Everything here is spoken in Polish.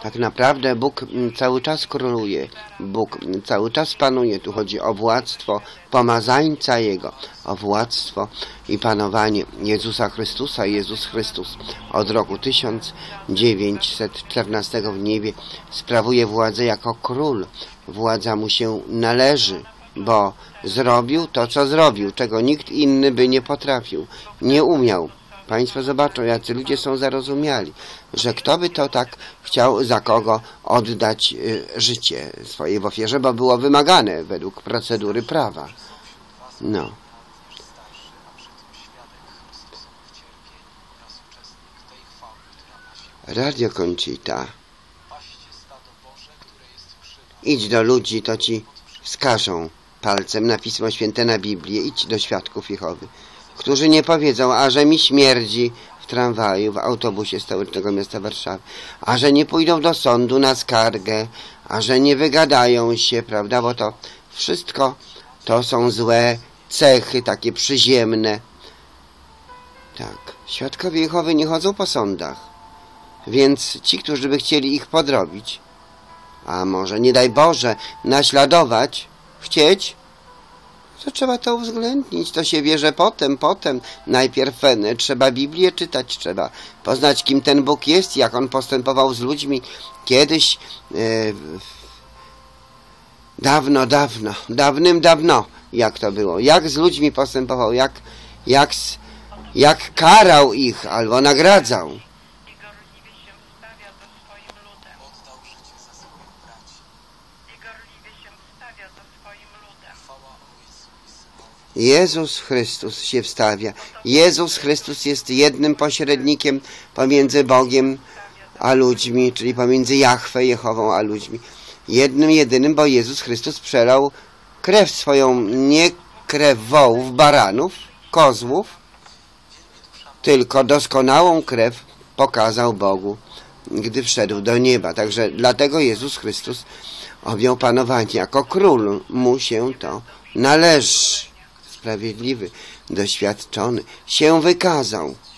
Tak naprawdę Bóg cały czas króluje, Bóg cały czas panuje. Tu chodzi o władztwo pomazańca Jego, o władztwo i panowanie Jezusa Chrystusa. Jezus Chrystus od roku 1914 w niebie sprawuje władzę jako król. Władza mu się należy, bo zrobił to, co zrobił, czego nikt inny by nie potrafił, nie umiał. Państwo zobaczą, jacy ludzie są zarozumiali, że kto by to tak chciał za kogo oddać życie swoje w ofierze, bo było wymagane według procedury prawa. No. Radio Conchita. Idź do ludzi, to ci wskażą palcem na Pismo Święte, na Biblię. Idź do świadków Jehowy, którzy nie powiedzą, a że mi śmierdzi w tramwaju, w autobusie stołecznego miasta Warszawy, a że nie pójdą do sądu na skargę, a że nie wygadają się, prawda, bo to wszystko to są złe cechy, takie przyziemne. Tak, świadkowie Jehowy nie chodzą po sądach, więc ci, którzy by chcieli ich podrobić, a może, nie daj Boże, naśladować, chcieć, to trzeba to uwzględnić, to się bierze potem. Najpierw trzeba Biblię czytać, trzeba poznać, kim ten Bóg jest, jak On postępował z ludźmi kiedyś, dawno, jak to było, jak z ludźmi postępował, jak karał ich albo nagradzał. Jezus Chrystus się wstawia. Jezus Chrystus jest jednym pośrednikiem pomiędzy Bogiem a ludźmi, czyli pomiędzy Jahwe, Jehową a ludźmi. Jednym, jedynym, bo Jezus Chrystus przelał krew swoją, nie krew wołów, baranów, kozłów, tylko doskonałą krew pokazał Bogu, gdy wszedł do nieba. Także dlatego Jezus Chrystus objął panowanie jako król. Mu się to należy. Sprawiedliwy, doświadczony, się wykazał.